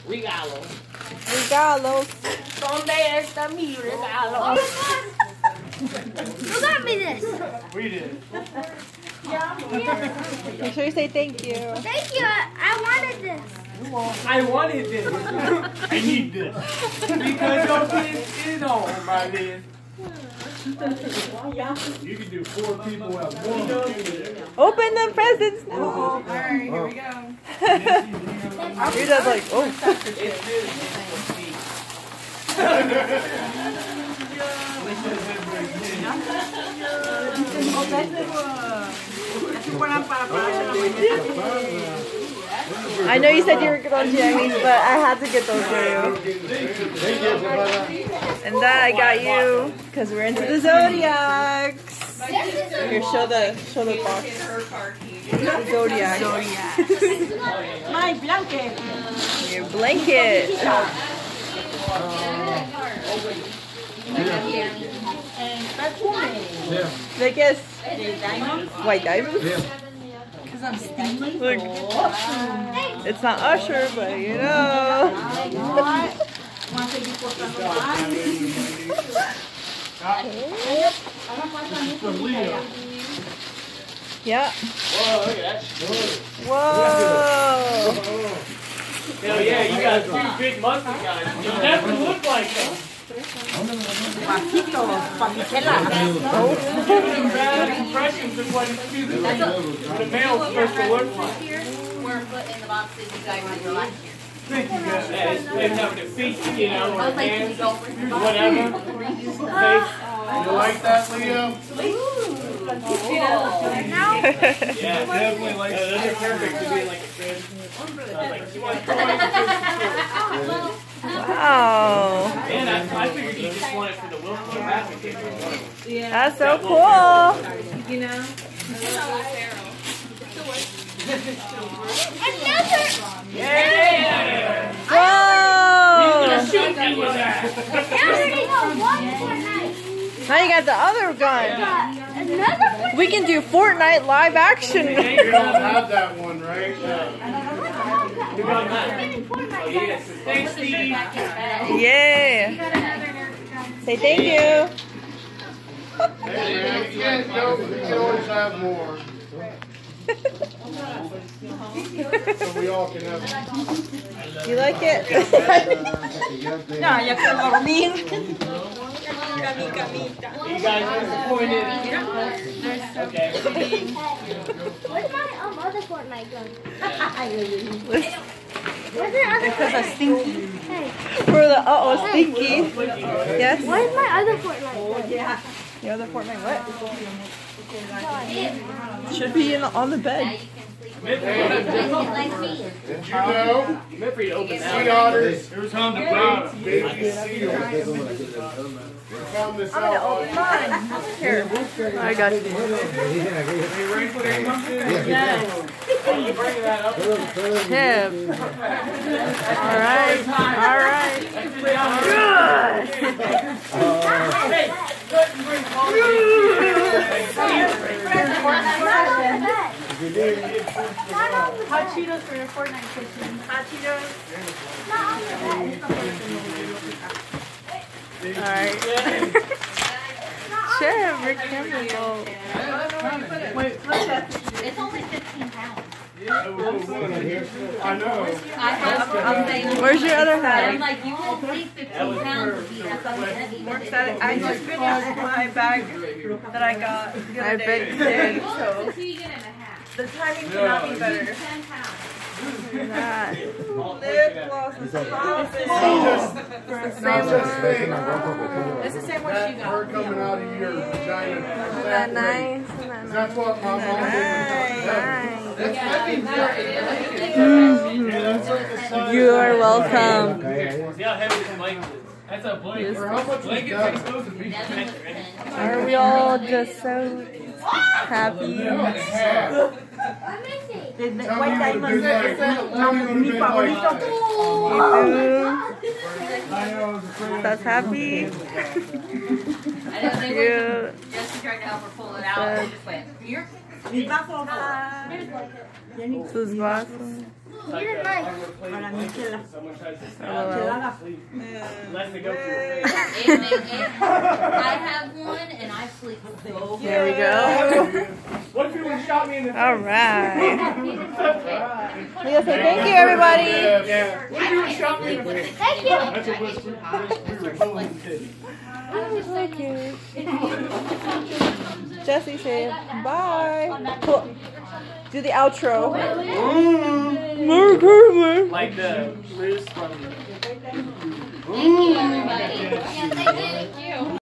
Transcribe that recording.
Regalos. Regalos. ¿Dónde está mi regalo? Oh, who got me this? We did. Make sure you say thank you. Thank you. I wanted this. I wanted this. I need this. Because your kids is on my list. You can do 4 people at once. Open the presents now. Alright, here we go. You're just like, oh. I know you said you were good on jammies, but I had to get those for you. And that I got you because we're into the Zodiacs. Here, show the box. Zodiac. My blanket. Your blanket. Vegas. White diamonds? Because I'm stingy. Look. It's not Usher, but you know. Yeah. Whoa, look at that. Whoa. Hell yeah, you got 2 big muscle guys. You definitely look like them. Guapito, Pamitela. Bad impressions of what the male's supposed to look like. Square foot in the boxes you guys did last year. Thank you guys. Yeah, it's having their feet, you know, or hands, whatever. Face. You like that, Leo? Yeah, definitely like that. Those are perfect to be like a kid. Wow. Man, I figured you just wanted for the Wilson Rapid game. That's so cool. You know? Another. Yeah! Whoa. Shoot me with that! I already got one Fortnite. Now you got the other gun. Another one. We can do Fortnite live action. You don't have that one, right? Who got that? Oh, yes. Thanks, Steve. Yeah. Say thank you. Hey, man, you guys know we can always have more. So we all can have it. You like it? No, ya quiero dormir. You guys disappointed? Okay. Where's my other Fortnite gun? Where's my other Because I'm stinky. Hey, For the stinky. Yes. where's my other Fortnite gun? The other Fortnite what? Should be on the bed. Meant Did you know? for you to open Sea that. otters, It was on the bottom. baby seals. We found this out. Here. I got you. You ready for that, Munson? Yes. You bring that up. Him. All right. All right. Hey, couldn't bring Hot Cheetos for your Fortnite kitchen. Hot Cheetos. All right. Share Rick Cameron. It's only 15 pounds. I know. I'm saying, Where's your other I'm hat? like, you won't think 15 pounds would be that's heavy. I just finished my bag that I got the other day. I bet you did. So the timing cannot be better. 10 pounds. That. Lip gloss is I'm It's the same one she got. Her coming out of your vagina. Isn't that nice? Isn't that nice? That's what my mom did. You are welcome. See how heavy this blanket is? That's a blanket. How much was Blanket that? takes those to be Are we all just so happy? The white diamond es mi favorito. That's happy. I know they Cute. were just tried to help her pull it out. And just went, here. Mi vaso. Sus vasos. Like didn't a like. armor plate Hola, blanket Michela. that someone tries to stab Hello. you to sleep. Unless they go through your face. I have one and I sleep so There we go. What if you would have shot me in the face? All right. Leah, say thank you, everybody. Yeah. What if you would have shot me in the face? Thank you. That's what we were going to do. Jesse, say bye. Cool. Do the outro. Like the Liz from Thank you, everybody.